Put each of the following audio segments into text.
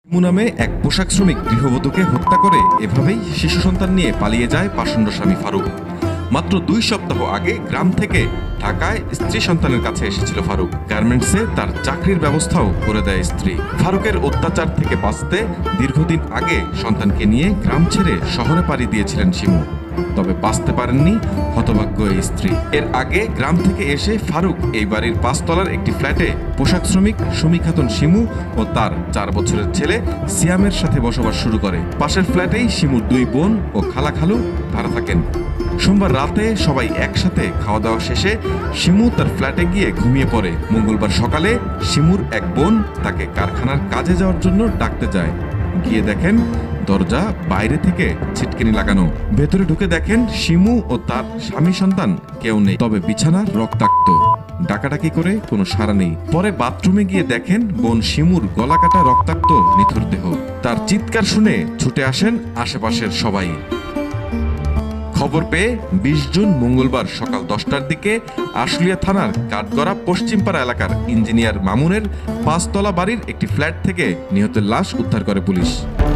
শিমু নামে এক পোশাক শ্রমিক গৃহবধূকে হত্যা করে এভাবেই শিশু সন্তান নিয়ে পালিয়ে যায় পাষণ্ড স্বামী ফারুক। মাত্র 2 সপ্তাহ আগে গ্রাম থেকে ঢাকায় স্ত্রী সন্তানের কাছে এসেছিল ফারুক। গার্মেন্টসে তার চাকরির ব্যবস্থাও করে দেয় স্ত্রী। ফারুকের অত্যাচার থেকে বাঁচতে দীর্ঘদিন আগে সন্তানকে নিয়ে গ্রাম ছেড়ে শহরে পাড়ি দিয়েছিলেন শিমু। তবে বাঁচতে পারেননি হতভাগ্য এই স্ত্রী। এর আগে গ্রাম থেকে এসে ফারুক এই বাড়ির 5 তলার একটি ফ্ল্যাটে পোশাক শ্রমিক সুমি খাতুন শিমু ও তার 4 বছরের ছেলে সিয়ামের সাথে বসবাস শুরু করে। পাশের ফ্ল্যাটেই শিমুর 2 বোন ও খালা খালু ভাড়া থাকেন। সোমবার রাতে সবাই একসাথে খাওয়া দাওয়া শেষে শিমু তার ফ্ল্যাটে গিয়ে ঘুমিয়ে পড়ে। মঙ্গলবার সকালে শিমুর এক বোন তাকে কারখানার কাজে যাওয়ার জন্য ডাকতে যায়। গিয়ে দেখেন দরজা বাইরে থেকে ছিটকিনি লাগানো। ভেতরে ঢুকে দেখেন শিমু ও তার স্বামী সন্তান কেউ নেই, তবে বিছানা রক্তাক্ত। ডাকাডাকি করে কোনো সাড়া নেই। পরে বাথরুমে গিয়ে দেখেন বোন শিমুর গলা কাটা রক্তাক্ত নিথর দেহ। তার চিৎকার শুনে ছুটে আসেন আশেপাশের সবাই। খবর পেয়ে 20 জুন মঙ্গলবার সকাল 10টার দিকে আশুলিয়া থানার কাঠগড়া পশ্চিমপাড়া এলাকার ইঞ্জিনিয়ার মামুনের 5 তলা বাড়ির একটি ফ্ল্যাট থেকে নিহতের লাশ উদ্ধার করে পুলিশ।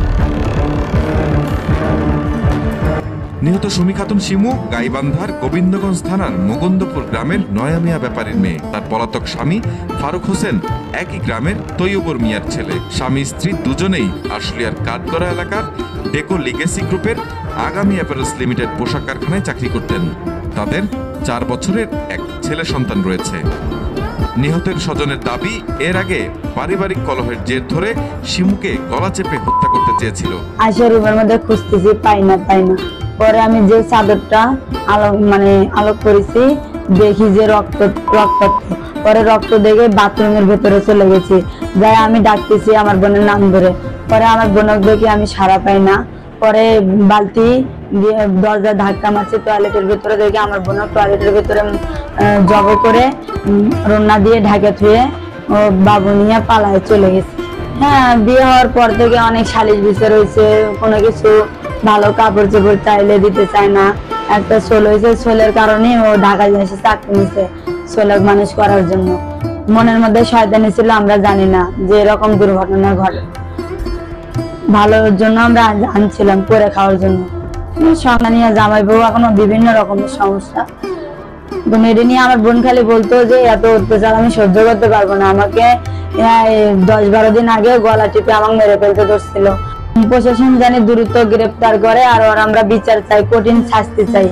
নিহত সুমি খাতুন শিমু গাইবান্ধার গোবিন্দগঞ্জ থানার মুকুন্দপুর গ্রামের নয়া মিয়া ব্যাপারীর মেয়ে। তার পলাতক স্বামী ফারুক হোসেন একই গ্রামের তৈয়বর মিয়ার ছেলে। স্বামী স্ত্রী দুজনেই আশুলিয়ার কাঠগড়া এলাকার ডেকো লিগেসি গ্রুপের আগামী অ্যাপারেলস লিমিটেড পোশাক কারখানায় চাকরি করতেন। তাদের 4 বছরের এক ছেলে সন্তান রয়েছে। নিহতের স্বজনের দাবি, এর আগে পারিবারিক কলহের জের ধরে শিমুকে গলা চেপে হত্যা করতে চেয়েছিল। আশা রুমের মধ্যে খুঁজতেছি, পাই না। পরে আমি যে চাদরটা আলোক করেছি, দেখি যে রক্ত। পরে রক্ত দেখে বাথরুমের ভেতরে চলে গেছি। যাই আমি ডাকতেছি আমার বোনের নাম ধরে। পরে আমার বোনক দেখে আমি সাড়া পাই না। পরে বালতি দিয়ে দরজা ধাক্কা মারছে, টয়লেটের ভেতরে দেখে আমার বোনক টয়লেটের ভেতরে জব করে রন্না দিয়ে ঢাকে থুয়ে ও বাবু নিয়ে পালায় চলে গেছে। হ্যাঁ, বিয়ে হওয়ার পর থেকে অনেক সালিশ বিচার হয়েছে। কোনো কিছু ভালো কাপড় চোপড় চাইলে দিতে চায় না। একটা ছোল হয়েছে, ছোলের কারণে ও ঢাকায় এসে চাকরি নিছে ছোলক মানুষ করার জন্য। মনের মধ্যে শয়তানি ছিল, আমরা জানি না যে এরকম দুর্ঘটনা ঘটে। ভালোর জন্য আমরা আনছিলাম করে খাওয়ার জন্য। সন্তানিয়া জামাই বউ এখনো বিভিন্ন রকমের সমস্যা। মেয়েটি নিয়ে আমার বোন খালি বলতো যে এত অত্যাচার আমি সহ্য করতে পারবো না। আমাকে 10-12 দিন আগে গলা টিপে আমাকে মেরে ফেলতে ধরছিল। প্রশাসন জানি দ্রুত গ্রেফতার করে আর আমরা বিচার চাই, কঠিন শাস্তি চাই।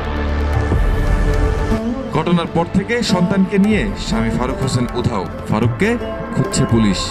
ঘটনার পর থেকে সন্তানকে নিয়ে স্বামী ফারুক হোসেন উধাও। ফারুককে খুঁজছে পুলিশ।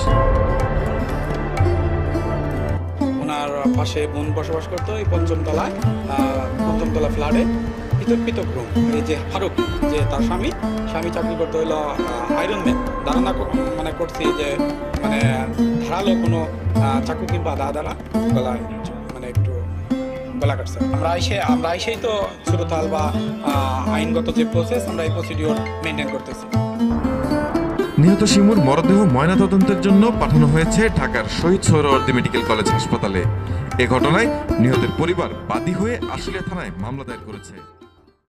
ওনার পাশে বোন বসবাস করতো এই 5ম তলা ফ্ল্যাটে, পৃথক রুম। এই যে ফারুক, যে তার স্বামী চাকরি করতে হইলো আয়রন ম্যান। ধারণা করছি যে ধারালো কোনো চাকু কিংবা দাদা গলায় একটু গলা কাটছে। আমরা এসেই তো সুরতাল বা আইনগত যে প্রসেস, আমরা এই প্রসিডিওর মেনটেন করতেছি। নিহত শিমুর মরদেহ ময়নাতদন্তের জন্য পাঠানো হয়েছে ঢাকার শহীদ সোহরাওয়ার্দী মেডিকেল কলেজ হাসপাতালে। এ ঘটনায় নিহতের পরিবার বাদী হয়ে আশুলিয়া থানায় মামলা দায়ের করেছে।